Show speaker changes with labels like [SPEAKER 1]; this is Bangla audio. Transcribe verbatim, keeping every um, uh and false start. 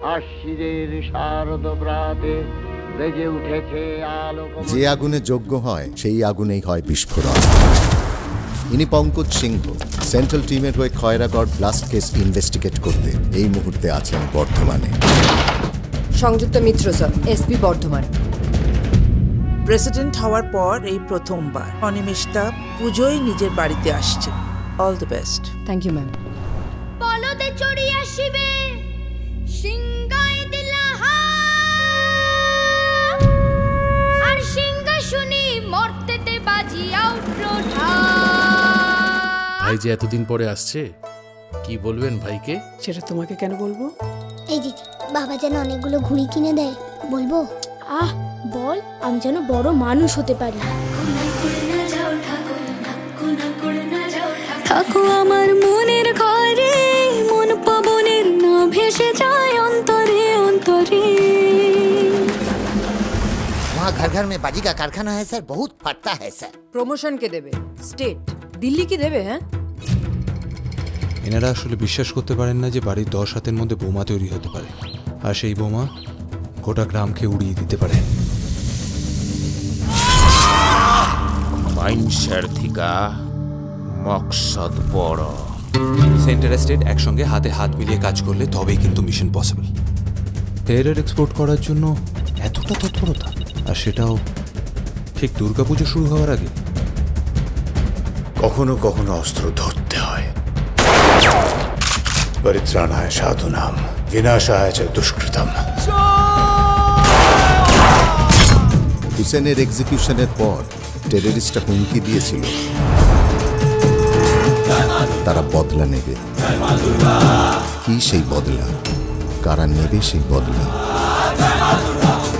[SPEAKER 1] আশ্বিনের শারদ প্রাতে বেজে উঠেছে আলোক।
[SPEAKER 2] যে আগুনে যোগ্য হয় সেই আগুনেই হয় বিস্ফোরণ। ইনি পঙ্কজ সিংহ, সেন্ট্রাল টিমের হয়ে খয়রাগড় ব্লাস্ট কেস ইনভেস্টিগেট করতে এই মুহূর্তে আছেন বর্ধমানে।
[SPEAKER 3] Sanjukta Mitra sir, SP Bardhaman.
[SPEAKER 4] President হওয়ার পর এই প্রথমবার অনিমেষটা পুজোয় নিজের বাড়িতে আসছে। All the best.
[SPEAKER 3] Thank you ma'am.
[SPEAKER 5] বলদে চড়ি আসিবে সিংহায় দিলাহা, আর সিংহাসনে মর্তেতে বাজিয়া উঠল ঢা।
[SPEAKER 6] ভাই যে এতদিন পরে আসছে, কি বলবেন ভাইকে?
[SPEAKER 3] সেটা তোমাকে কেন বলবো?
[SPEAKER 5] এই দিদি, বাবা যেন অনেকগুলো ঘুড়ি কিনে দেয়, বলবো?
[SPEAKER 7] আহ বল, আমি যেন বড় মানুষ হতে পারি।
[SPEAKER 5] থাকো আমার মনের ঘরে, মন পবনের না ভেসে যায় অন্তরে অন্তরে।
[SPEAKER 8] वहाँ घर घर में बाजी का कारखाना है सर, बहुत फटता है सर।
[SPEAKER 3] প্রমোশন কে দেবে? স্টেট, দিল্লি কি দেবে? হ্যাঁ,
[SPEAKER 9] এনারা আসলে বিশ্বাস করতে পারেন না যে বাড়ির দশ হাতের মধ্যে বোমা তৈরি হতে পারে, আর সেই বোমা গোটা গ্রামকে উড়িয়ে দিতে পারে।
[SPEAKER 10] মাইন্ডসের থিকা মকসদ বড়।
[SPEAKER 9] সেন্টার স্টেট একসঙ্গে হাতে হাত মিলিয়ে কাজ করলে তবেই কিন্তু মিশন পসিবল। টেরর এক্সপোর্ট করার জন্য এতটা তৎপরতা, আর সেটাও ঠিক দুর্গাপুজো শুরু হওয়ার আগে।
[SPEAKER 2] কখনো কখনো অস্ত্র ধরতে হয়। পরিত্রাণায় সাধুনাম, বিনাশায় চ দুষ্কৃতম। হুসেনের এক্সিকিউশনের পর টেররিস্টরা হুমকি দিয়েছিল তারা বদলা নেবে। কি সেই বদলা? কারা নেবে সেই বদলা?